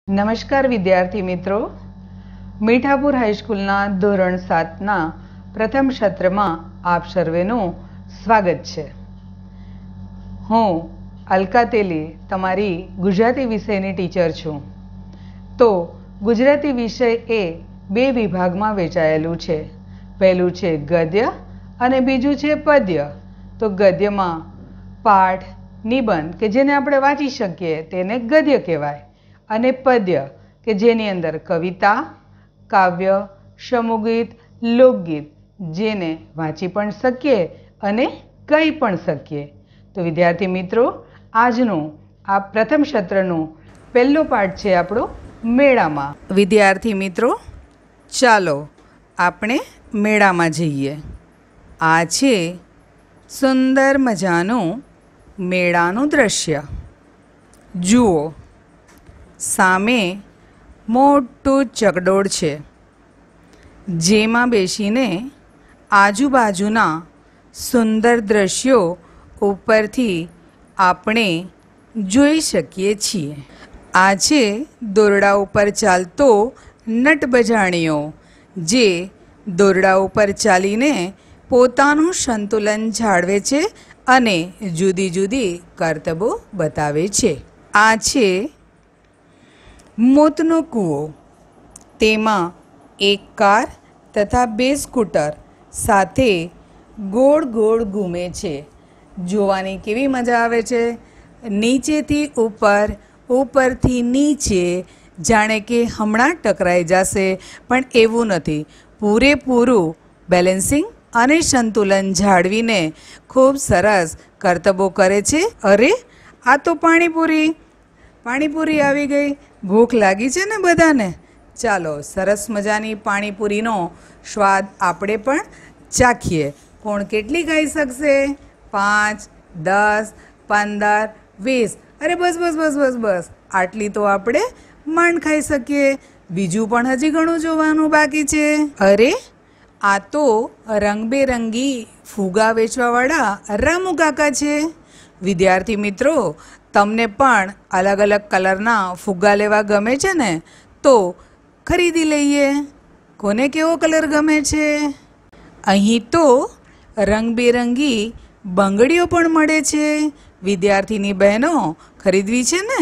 નમસ્કાર વિદ્યાર્થી મિત્રો, મીઠાપુર હાઈસ્કૂલના ધોરણ 7ના પ્રથમ સત્રમાં આપ સર્વેનું સ્વાગત છે। હું અલકા તેલી તમારી ગુજરાતી વિષયની ટીચર છું। તો ગુજરાતી વિષય એ બે વિભાગમાં વહેંચાયેલું છે। પહેલું છે ગદ્ય અને બીજું છે પદ્ય। તો ગદ્યમાં પાઠ, નિબંધ કે જેને આપણે વાંચી શકીએ તેને ગદ્ય કહેવાય, અને પદ્ય કે જેની અંદર કવિતા, કાવ્ય, સમૂહગીત, લોકગીત જેને વાંચી પણ શકીએ અને કહી પણ શકીએ। તો વિદ્યાર્થી મિત્રો, આજનું આ પ્રથમ સત્રનું પહેલો પાઠ છે આપણો મેળામાં। વિદ્યાર્થી મિત્રો, ચાલો આપણે મેળામાં જઈએ। આ છે સુંદર મજાનું મેળાનું દ્રશ્ય। જુઓ, સામે મોટું ચકડોળ છે, જેમાં બેસીને આજુબાજુના સુંદર દ્રશ્યો ઉપરથી આપણે જોઈ શકીએ છીએ। આ છે દોરડા ઉપર ચાલતો નટબજાણીઓ, જે દોરડા ઉપર ચાલીને પોતાનું સંતુલન જાળવે છે અને જુદી જુદી કરતબો બતાવે છે। આ છે મોતનો કૂવો। તેમાં એક કાર તથા બે સ્કૂટર સાથે ગોળ ગોળ ઘૂમે છે। જોવાની કેવી મજા આવે છે! નીચેથી ઉપર, ઉપરથી નીચે, જાણે કે હમણાં ટકરાઈ જશે, પણ એવું નથી। પૂરેપૂરું બેલેન્સિંગ અને સંતુલન જાળવીને ખૂબ સરસ કરતબો કરે છે। અરે, આ તો પાણીપુરી આવી ગઈ। ભૂખ લાગી છે ને બધાને? ચાલો સરસ મજાની પાણીપુરીનો સ્વાદ આપણે પણ ચાખીએ। કોણ કેટલી ખાઈ શકશે? 5, 10, 15, 20? અરે બસ, આટલી તો આપણે માંડ ખાઈ શકીએ। બીજું પણ હજી ઘણું જોવાનું બાકી છે। અરે, આ તો રંગબેરંગી ફુગા વેચવાવાળા રામુ કાકા છે। વિદ્યાર્થી મિત્રો, તમને પણ અલગ અલગ કલરના ફુગ્ગા લેવા ગમે છે ને? તો ખરીદી લઈએ। કોને કેવો કલર ગમે છે? અહીં તો રંગબેરંગી બંગડીઓ પણ મળે છે। વિદ્યાર્થીની બહેનો, ખરીદવી છે ને?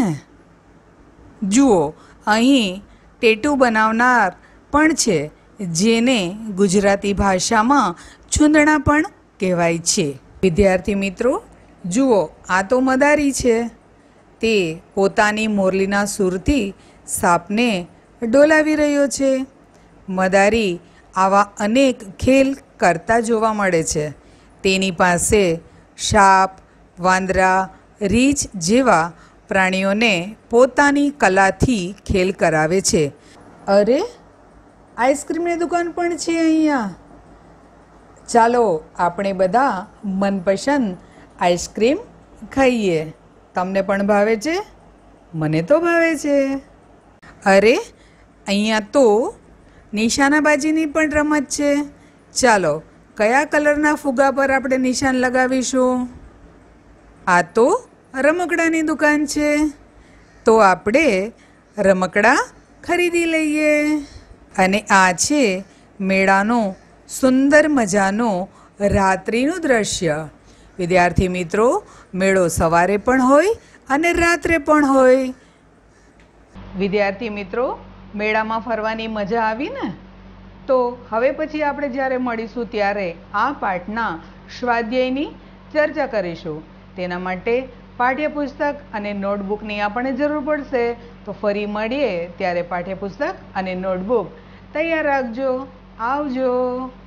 જુઓ, અહીં ટેટુ બનાવનાર પણ છે, જેને ગુજરાતી ભાષામાં છૂંદણા પણ કહેવાય છે। વિદ્યાર્થી મિત્રો, જુઓ, આ તો મદારી છે। તે પોતાની મોરલીના સૂરથી સાપને ડોલાવી રહ્યો છે। મદારી આવા અનેક ખેલ કરતા જોવા મળે છે। તેની પાસે સાપ, વાંદરા, રીંછ જેવા પ્રાણીઓને પોતાની કલાથી ખેલ કરાવે છે। અરે, આઈસ્ક્રીમની દુકાન પણ છે અહીંયા। ચાલો આપણે બધા મનપસંદ આઈસ્ક્રીમ ખાઈએ। તમને પણ ભાવે છે? મને તો ભાવે છે। અરે, અહીંયા તો નિશાનાબાજીની પણ રમત છે। ચાલો, કયા કલરના ફુગ્ગા પર આપણે નિશાન લગાવીશું? આ તો રમકડાની દુકાન છે, તો આપણે રમકડા ખરીદી લઈએ। અને આ છે મેળાનું સુંદર મજાનું રાત્રિનું દ્રશ્ય। વિદ્યાર્થી મિત્રો, મેળો સવારે પણ હોય અને રાત્રે પણ હોય। વિદ્યાર્થી મિત્રો, મેળામાં ફરવાની મજા આવી ને? તો હવે પછી આપણે જ્યારે મળીશું ત્યારે આ પાઠના સ્વાધ્યાયની ચર્ચા કરીશું। તેના માટે પાઠ્યપુસ્તક અને નોટબુકની આપણને જરૂર પડશે। તો ફરી મળીએ ત્યારે પાઠ્યપુસ્તક અને નોટબુક તૈયાર રાખજો। આવજો।